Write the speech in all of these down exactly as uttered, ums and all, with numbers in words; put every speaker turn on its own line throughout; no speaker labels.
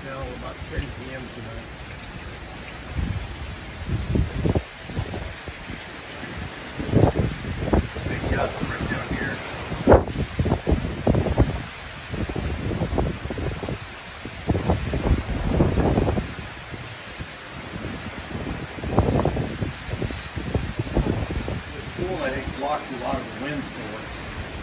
until about ten P M tonight. Big gusts right down here. The school, I think, blocks a lot of the wind for us.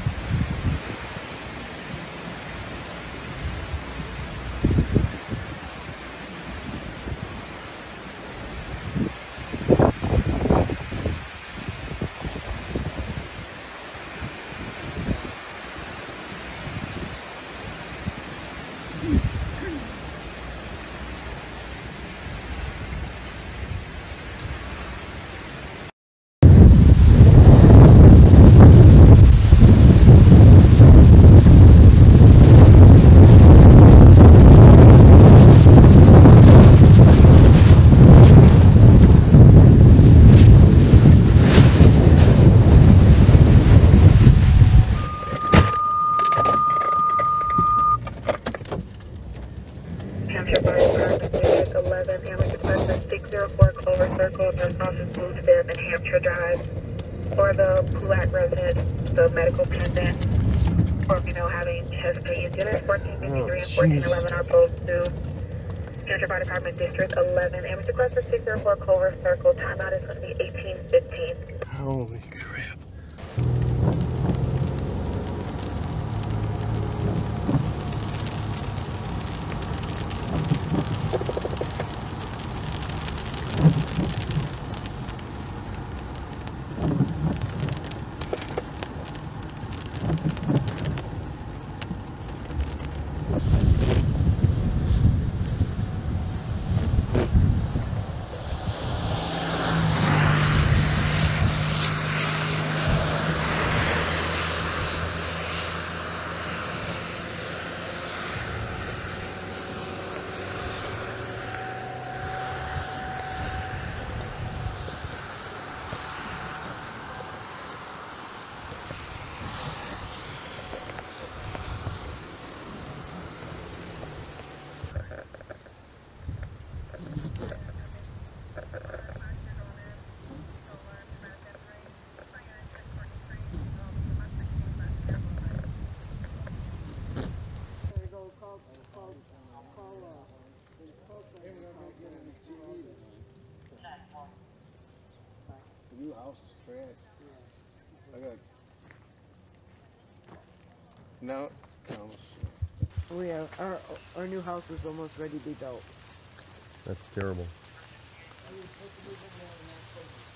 Hampshire Fire Department District eleven, Hamilton Express six oh four Clover Circle, just off of Blue Fifth and Hampshire Drive. For the Pulack resident, the medical pendant, or you know, having chest pain. Units fourteen fifty-three and fourteen eleven are both due. Hampshire Fire Department District eleven, Hamilton Express six oh four Clover Circle. Timeout is going to be eighteen fifteen.
Holy crap. The new house is trash. I got. Now it's comes.
Oh yeah, our our new house is almost ready to be built.
That's terrible.